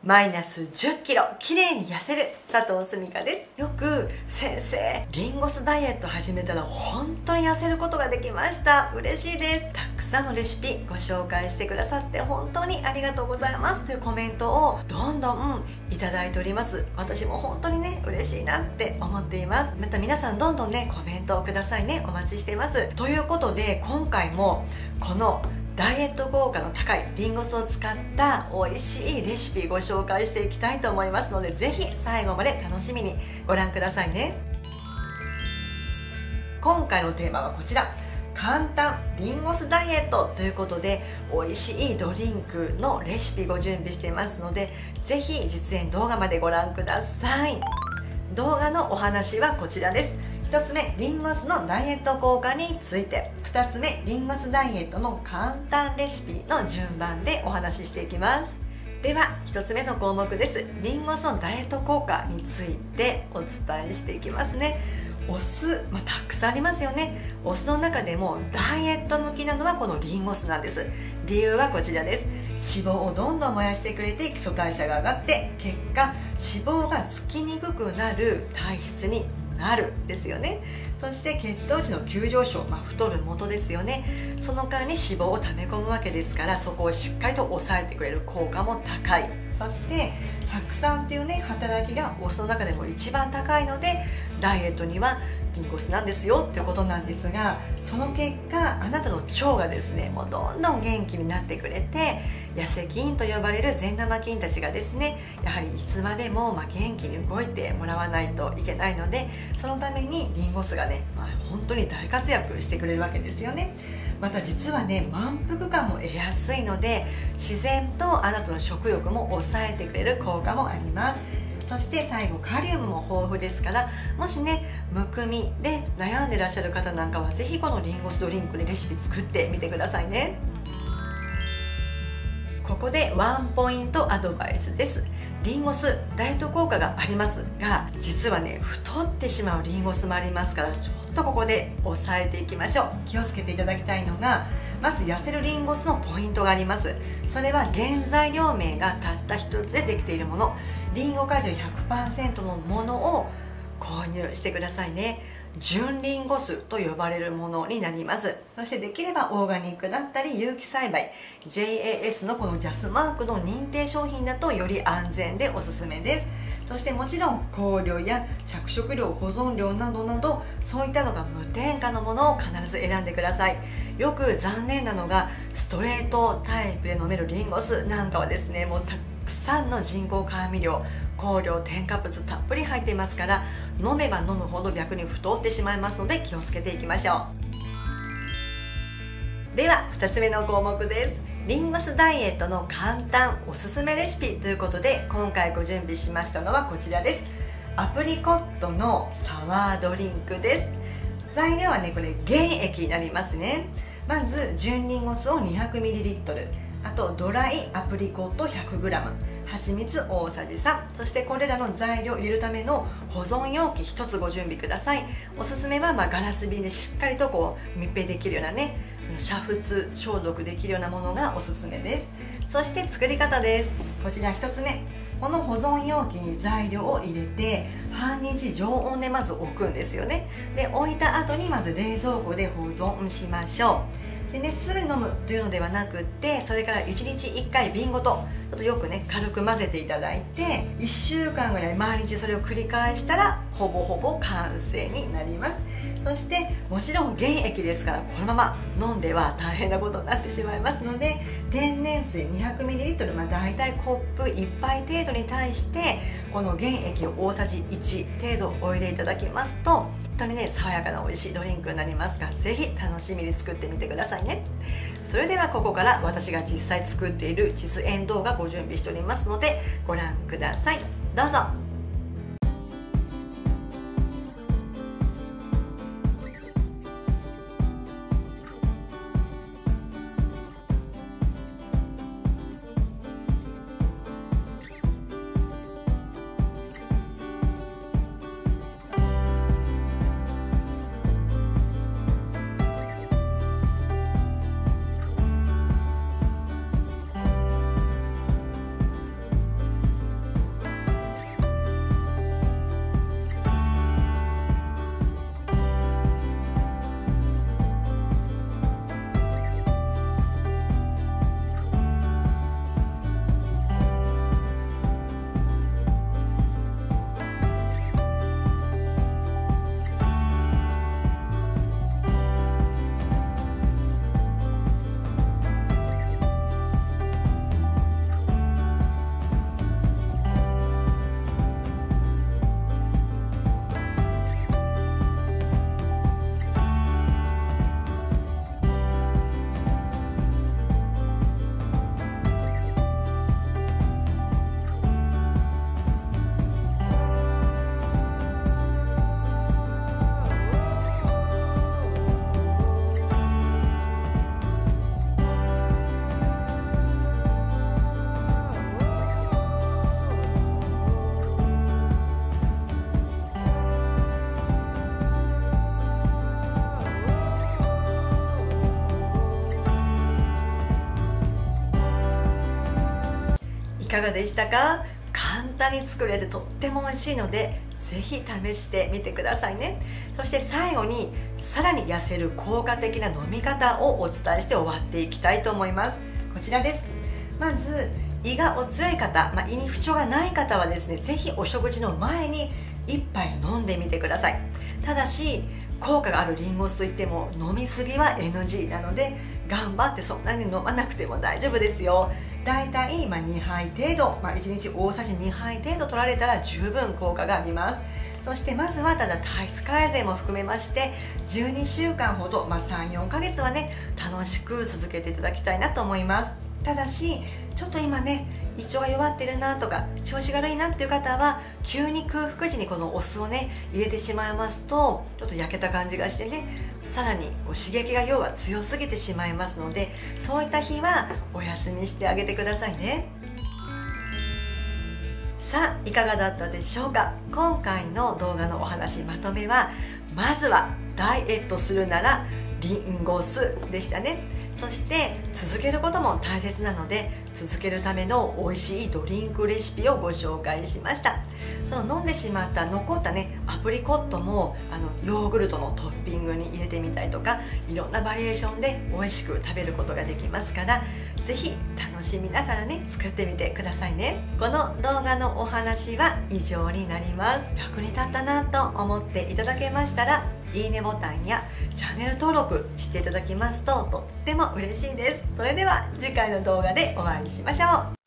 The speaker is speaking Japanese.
マイナス10キロ綺麗に痩せる佐藤すみかです。よく先生リンゴ酢ダイエット始めたら本当に痩せることができました、嬉しいです、たくさんのレシピご紹介してくださって本当にありがとうございますというコメントをどんどんいただいております。私も本当にね嬉しいなって思っています。また皆さんどんどんねコメントをくださいね、お待ちしています。ということで今回もこのダイエット効果の高いリンゴ酢を使った美味しいレシピご紹介していきたいと思いますので、ぜひ最後まで楽しみにご覧くださいね。今回のテーマはこちら、簡単リンゴ酢ダイエットということで美味しいドリンクのレシピご準備していますので、ぜひ実演動画までご覧ください。動画のお話はこちらです。1つ目、リンゴ酢のダイエット効果について。2つ目、リンゴ酢ダイエットの簡単レシピの順番でお話ししていきます。では1つ目の項目です。リンゴ酢のダイエット効果についてお伝えしていきますね。お酢、たくさんありますよね。お酢の中でもダイエット向きなのはこのリンゴ酢なんです。理由はこちらです。脂肪をどんどん燃やしてくれて基礎代謝が上がって、結果脂肪がつきにくくなる体質になるですよね。そして血糖値の急上昇、太る元ですよね。その間に脂肪を溜め込むわけですから、そこをしっかりと抑えてくれる効果も高い。そして酢酸というね働きがお酢の中でも一番高いので、ダイエットにはリンゴ酢なんですよっていうことなんですが、その結果あなたの腸がですねもうどんどん元気になってくれて、痩せ菌と呼ばれる善玉菌たちがですねやはりいつまでも元気に動いてもらわないといけないので、そのためにリンゴ酢がね、本当に大活躍してくれるわけですよね。また実はね満腹感も得やすいので、自然とあなたの食欲も抑えてくれる効果もあります。そして最後、カリウムも豊富ですから、もしねむくみで悩んでらっしゃる方なんかはぜひこのリンゴ酢ドリンクでレシピ作ってみてくださいね。ここでワンポイントアドバイスです。リンゴ酢ダイエット効果がありますが、実はね太ってしまうリンゴ酢もありますから、ちょっとここで抑えていきましょう。気をつけていただきたいのが、まず痩せるリンゴ酢のポイントがあります。それは原材料名がたった一つでできているもの、リンゴ果汁 100% のものを購入してくださいね。純リンゴ酢と呼ばれるものになります。そしてできればオーガニックだったり有機栽培 JAS のこのジャスマークの認定商品だとより安全でおすすめです。そしてもちろん香料や着色料、保存料などなどそういったのが無添加のものを必ず選んでください。よく残念なのがストレートタイプで飲めるリンゴ酢なんかはですね、もうたくさんの人工甘味料、香料、添加物たっぷり入っていますから、飲めば飲むほど逆に太ってしまいますので気をつけていきましょう。では2つ目の項目です。リンゴ酢ダイエットの簡単おすすめレシピということで、今回ご準備しましたのはこちらです。アプリコットのサワードリンクです。材料はねこれ原液になりますね。まず純リンゴ酢を 200ml、 あとドライアプリコット 100g、 蜂蜜大さじ3、そしてこれらの材料を入れるための保存容器1つご準備ください。おすすめはガラス瓶でしっかりと密閉できるようなね、煮沸消毒できるようなものがおすすめです。そして作り方です。こちら1つ目、この保存容器に材料を入れて半日常温でまず置くんですよね。で置いた後にまず冷蔵庫で保存しましょう。でね、すぐに飲むというのではなくって、それから1日1回瓶ごとちょっとよくね軽く混ぜていただいて、1週間ぐらい毎日それを繰り返したらほぼほぼ完成になります。そしてもちろん原液ですから、このまま飲んでは大変なことになってしまいますので、天然水 200ml、大体コップ1杯程度に対してこの原液を大さじ1程度お入れいただきますと、本当にね爽やかな美味しいドリンクになりますから、ぜひ楽しみに作ってみてくださいね。それではここから私が実際作っている実演動画ご準備しておりますのでご覧ください。どうぞ。 かがでしたか？簡単に作れてとっても美味しいのでぜひ試してみてくださいね。そして最後にさらに痩せる効果的な飲み方をお伝えして終わっていきたいと思います。こちらです。まず胃がお強い方、胃に不調がない方はですね、ぜひお食事の前に1杯飲んでみてください。ただし効果があるリンゴ酢といっても飲みすぎは NG なので、頑張ってそんなに飲まなくても大丈夫ですよ。だいたい2杯程度、1日大さじ2杯程度取られたら十分効果があります。そしてまずはただ体質改善も含めまして12週間ほど、3、4ヶ月はね楽しく続けていただきたいなと思います。ただしちょっと今ね胃腸が弱ってるなとか調子が悪いなっていう方は急に空腹時にこのお酢をね入れてしまいますとちょっと焼けた感じがしてね、さらに刺激が要は強すぎてしまいますので、そういった日はお休みしてあげてくださいね。さあいかがだったでしょうか。今回の動画のお話まとめは、まずはダイエットするならリンゴ酢でしたね。そして続けることも大切なので、続けるための美味しいドリンクレシピをご紹介しました。その飲んでしまった残ったねアプリコットもヨーグルトのトッピングに入れてみたりとか、いろんなバリエーションで美味しく食べることができますから、ぜひ楽しみながらね作ってみてくださいね。この動画のお話は以上になります。役に立ったなと思っていただけましたら、いいねボタンやチャンネル登録していただきますととっても嬉しいです。それでは次回の動画でお会いしましょう。